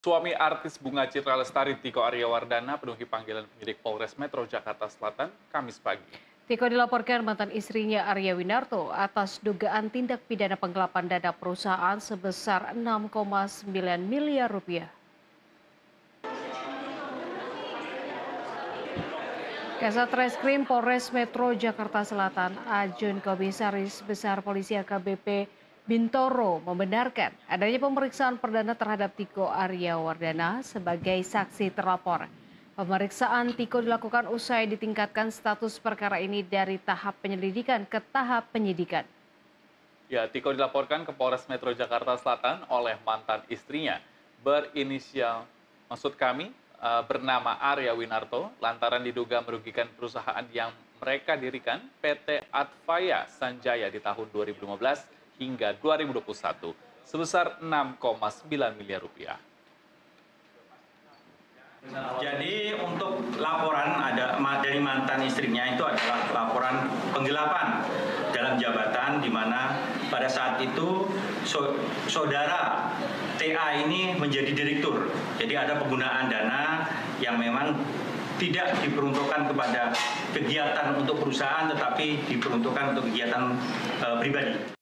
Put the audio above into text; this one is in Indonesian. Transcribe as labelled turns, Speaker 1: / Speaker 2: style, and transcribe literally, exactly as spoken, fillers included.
Speaker 1: Suami artis Bunga Citra Lestari, Tiko Aryawardana, penuhi panggilan penyidik Polres Metro Jakarta Selatan, Kamis pagi.
Speaker 2: Tiko dilaporkan mantan istrinya Arya Winarto atas dugaan tindak pidana penggelapan dana perusahaan sebesar enam koma sembilan miliar rupiah. Kasat Reskrim Polres Metro Jakarta Selatan, Ajun Komisaris Besar Polisi A K B P Bintoro membenarkan adanya pemeriksaan perdana terhadap Tiko Aryawardana sebagai saksi terlapor. Pemeriksaan Tiko dilakukan usai ditingkatkan status perkara ini dari tahap penyelidikan ke tahap penyidikan.
Speaker 1: Ya, Tiko dilaporkan ke Polres Metro Jakarta Selatan oleh mantan istrinya berinisial, maksud kami, uh, bernama Arya Winarto, lantaran diduga merugikan perusahaan yang mereka dirikan, P T Advaya Sanjaya di tahun dua ribu lima belas hingga dua ribu dua puluh satu, sebesar enam koma sembilan miliar rupiah.
Speaker 3: Jadi untuk laporan ada dari mantan istrinya itu adalah laporan penggelapan dalam jabatan di mana pada saat itu saudara T A ini menjadi direktur. Jadi ada penggunaan dana yang memang tidak diperuntukkan kepada kegiatan untuk perusahaan tetapi diperuntukkan untuk kegiatan e, pribadi.